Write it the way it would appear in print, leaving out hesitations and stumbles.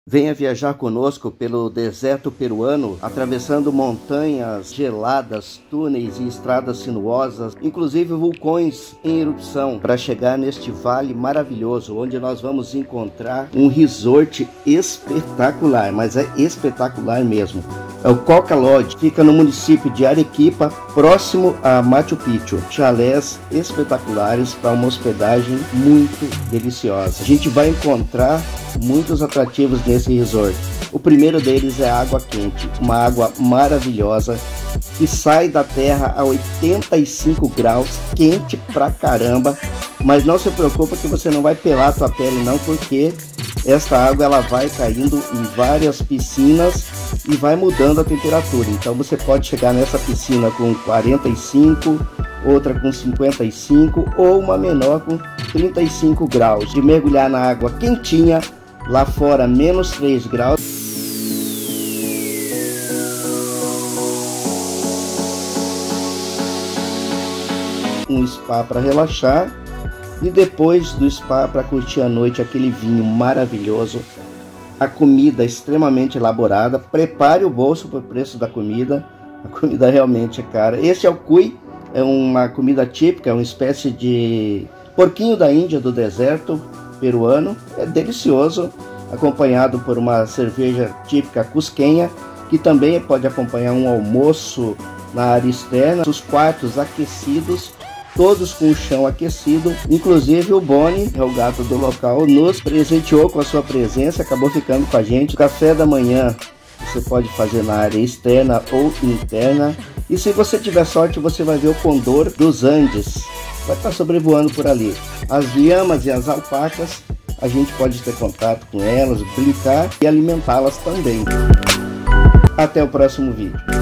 Venha viajar conosco pelo deserto peruano, atravessando montanhas geladas, túneis e estradas sinuosas, inclusive vulcões em erupção, para chegar neste vale maravilhoso, onde nós vamos encontrar um resort espetacular, mas é espetacular mesmo. É o Coca Lodge, fica no município de Arequipa, próximo a Machu Picchu. Chalés espetaculares para uma hospedagem muito deliciosa. A gente vai encontrar muitos atrativos nesse resort. O primeiro deles é a água quente, uma água maravilhosa que sai da terra a 85 graus, quente pra caramba, mas não se preocupa que você não vai pelar a tua pele não, porque esta água ela vai caindo em várias piscinas e vai mudando a temperatura. Então você pode chegar nessa piscina com 45, outra com 55 ou uma menor com 35 graus. De mergulhar na água quentinha, lá fora menos 3 graus. Um spa para relaxar e depois do spa para curtir a noite aquele vinho maravilhoso. A comida extremamente elaborada. Prepare o bolso para o preço da comida. A comida realmente é cara. Esse é o cuy, é uma comida típica, é uma espécie de porquinho da Índia, do deserto peruano. É delicioso, acompanhado por uma cerveja típica cusquenha, que também pode acompanhar um almoço na área externa. Os quartos aquecidos, todos com o chão aquecido, inclusive o Boni, é o gato do local, nos presenteou com a sua presença, acabou ficando com a gente. O café da manhã você pode fazer na área externa ou interna, e se você tiver sorte você vai ver o condor dos Andes, vai estar sobrevoando por ali. As lhamas e as alpacas, a gente pode ter contato com elas, brincar e alimentá-las também. Até o próximo vídeo.